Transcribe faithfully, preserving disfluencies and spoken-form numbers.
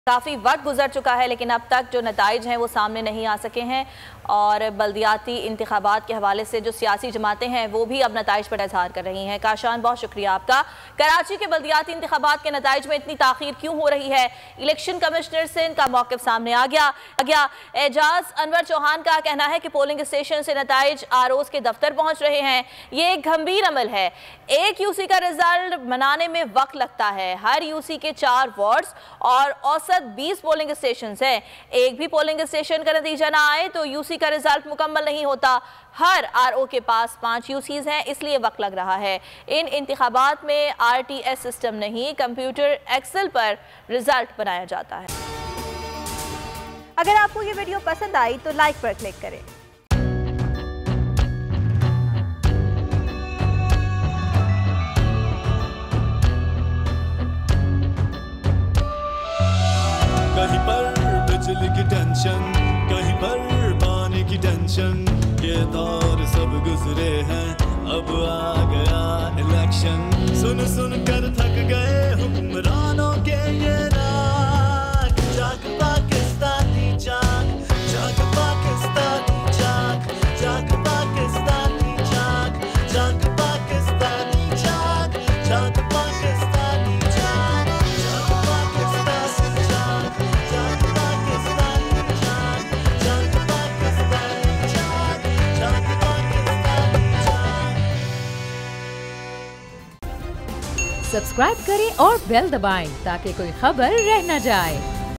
काफ़ी वक्त गुजर चुका है लेकिन अब तक जो नताइज हैं वो सामने नहीं आ सके हैं और बल्दियाती इंतखाबात के हवाले से जो सियासी जमातें हैं वो भी अब नताइज पर इजहार कर रही हैं। काशान, बहुत शुक्रिया आपका। कराची के बल्दियाती इंतखाबात के नताइज में इतनी ताखीर क्यों हो रही है? इलेक्शन कमिश्नर से इनका मौक़िफ़ सामने आ गया गया एजाज अनवर चौहान का कहना है कि पोलिंग स्टेशन से नताइज आर ओज़ के दफ्तर पहुँच रहे हैं। ये एक गंभीर अमल है। एक यूसी का रिजल्ट बनाने में वक्त लगता है। हर यूसी के चार वार्ड्स और औसत बीस पोलिंग स्टेशन हैं। एक भी पोलिंग स्टेशन का नतीजा ना आए तो यूसी का रिजल्ट मुकम्मल नहीं होता। हर आरओ के पास पांच यूसीज हैं, इसलिए वक्त लग रहा है। इन इंतखाबात में आरटीएस सिस्टम नहीं, कंप्यूटर एक्सेल पर रिजल्ट बनाया जाता है। अगर आपको ये वीडियो पसंद आई तो लाइक पर क्लिक करें। कहीं पर बिजली की टेंशन, कहीं पर पानी की टेंशन, ये दौर सब गुजरे हैं, अब आ गया इलेक्शन। सुन सुन कर थक गए हुक्मरानों के ये राग, जाग पाकिस्तानी जाग, जाग पाकिस्तानी जाग, जाग पाकिस्तानी जाग, जाग पाकिस्तानी जाग, जाग पाकिस्तानी जाग, जाग पाकिस्तानी जाग, जाग पाकिस्तानी जाग, जाग पाकिस्तानी जाग, जाग पाकिस्तानी जाग। सब्सक्राइब करें और बेल दबाएं ताकि कोई खबर रह न जाए।